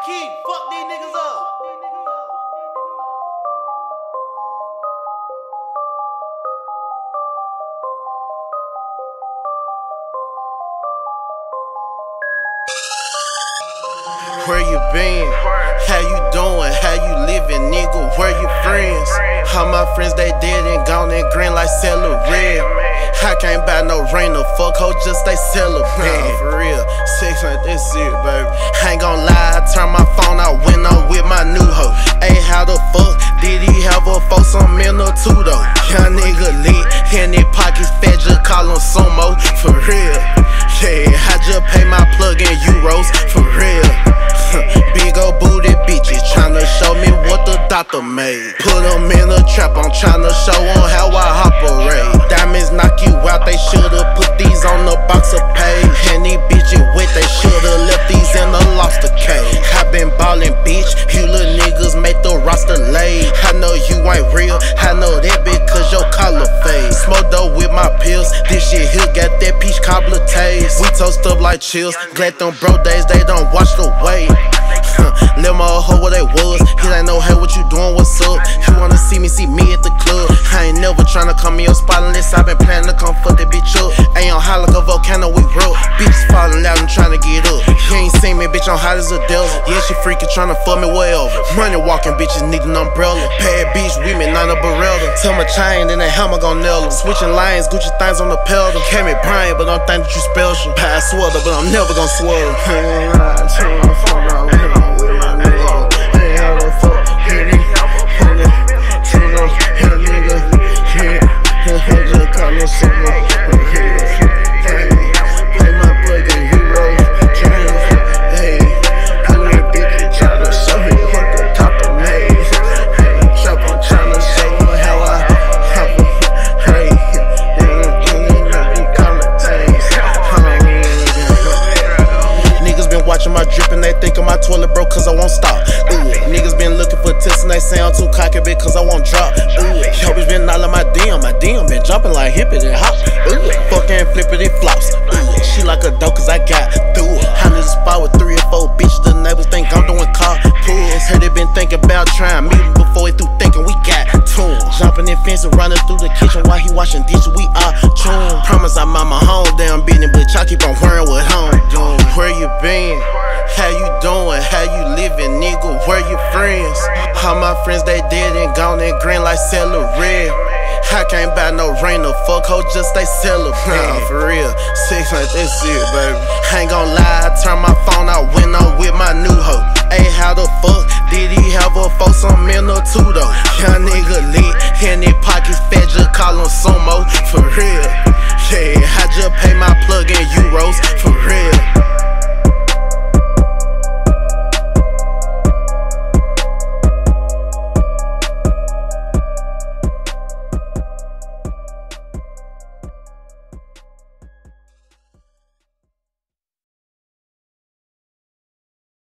key. Fuck these niggas up. Where you been? How you doing? How you living, nigga? Where you friends? All my friends, they dead and gone and green like celery. I can't buy no rain, no fuck hoe, just they celebrate. For real, sex like this shit, baby. I ain't gon' lie, I turned my phone out when I'm with my new hoe. Ayy, how the fuck did he have a foursome in or two though? Young nigga lit, in his pockets fat, just call him sumo. For real, yeah, I just pay my plug in euros. For real. Big ol' booty bitches tryna show me what the doctor made. Put them in a trap, I'm tryna show them how I operate. Diamonds knock you out, they shoulda put these on the box of pay. And these bitches wet, they shoulda left these in the lobster cage. I been ballin', bitch, you little niggas make the roster laid. I know you ain't real, I know that because your collar fade. Smoke dope with my pills, this shit here got that peach cobbler taste. We toast up like chills, glad them bro days, they don't watch the way. Let my hoe what they was. He ain't know, hey, what you doing, what's up? You wanna see me at the club. I ain't never tryna come in your spot unless I been planning to come fuck that bitch up. Ain't on high like a volcano, we roll. Bitches falling out and tryna get up. You ain't seen me, bitch, I'm hot as a desert. Yeah, she freaking tryna fuck me wherever. Money walking bitches need an umbrella. Bad bitch, women, not a Beretta. Tell my chain, then that hammer gon' nail them. Switching lanes, Gucci things on the pedal. Came me Brian, but don't think that you special. Pie sweater, but I'm never gon' swear. Watching my drip and they thinkin' my toilet broke cause I won't stop. Niggas been looking for tips and they say I'm too cocky because I won't drop. Yo, bitch been all in my DM been jumping like hippity hop. Fucking flippity flops. She like a dope cause I got through it. I'm in the spot with 3 or 4 bitches, the neighbors think I'm doing car pulls. Heard they been thinking about trying me before he through thinking we got tuned. Jumping in fence and running through the kitchen while he washing dishes, we are tuned. Promise I'm on my home damn business, but y'all keep on worrying what home doing. Where you been? How you doing? How you living, nigga? Where you friends? All my friends, they dead and gone and green like celery. I can't buy no rain, no fuck hoe, just they celebrate. For real, sex like this shit, baby. I ain't gon' lie, I turned my phone out when I'm with my new hoe. Ayy, how the fuck did he have a foursome in or two though? Young nigga lit, in his pockets fat, just call him sumo. For real, yeah, I just pay my plug in euros. For real.